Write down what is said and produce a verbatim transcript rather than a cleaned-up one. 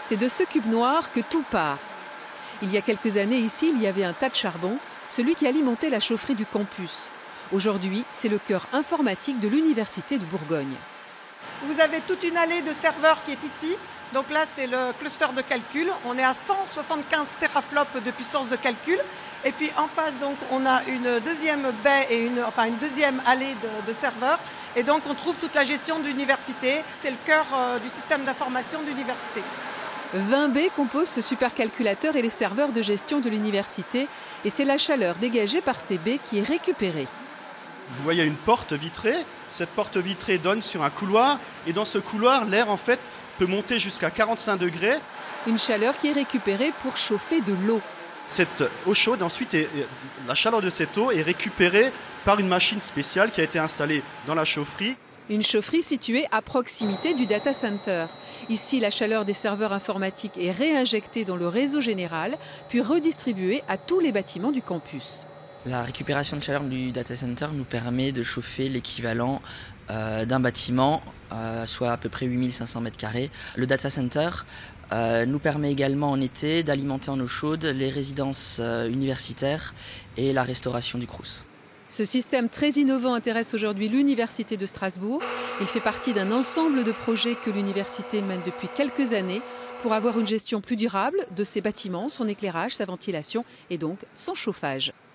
C'est de ce cube noir que tout part. Il y a quelques années, ici, il y avait un tas de charbon, celui qui alimentait la chaufferie du campus. Aujourd'hui, c'est le cœur informatique de l'Université de Bourgogne. Vous avez toute une allée de serveurs qui est ici. Donc là, c'est le cluster de calcul. On est à cent soixante-quinze teraflops de puissance de calcul. Et puis en face, donc, on a une deuxième baie et une, enfin, une deuxième allée de, de serveurs. Et donc, on trouve toute la gestion de l'université. C'est le cœur euh, du système d'information de l'université. vingt baies composent ce supercalculateur et les serveurs de gestion de l'université. Et c'est la chaleur dégagée par ces baies qui est récupérée. Vous voyez une porte vitrée. Cette porte vitrée donne sur un couloir. Et dans ce couloir, l'air, en fait, peut monter jusqu'à quarante-cinq degrés. Une chaleur qui est récupérée pour chauffer de l'eau. Cette eau chaude, ensuite, est, la chaleur de cette eau est récupérée par une machine spéciale qui a été installée dans la chaufferie. Une chaufferie située à proximité du data center. Ici, la chaleur des serveurs informatiques est réinjectée dans le réseau général, puis redistribuée à tous les bâtiments du campus. La récupération de chaleur du data center nous permet de chauffer l'équivalent euh, d'un bâtiment, euh, soit à peu près huit mille cinq cents mètres carrés. Le data center euh, nous permet également en été d'alimenter en eau chaude les résidences euh, universitaires et la restauration du Crous. Ce système très innovant intéresse aujourd'hui l'Université de Strasbourg. Il fait partie d'un ensemble de projets que l'université mène depuis quelques années pour avoir une gestion plus durable de ses bâtiments, son éclairage, sa ventilation et donc son chauffage.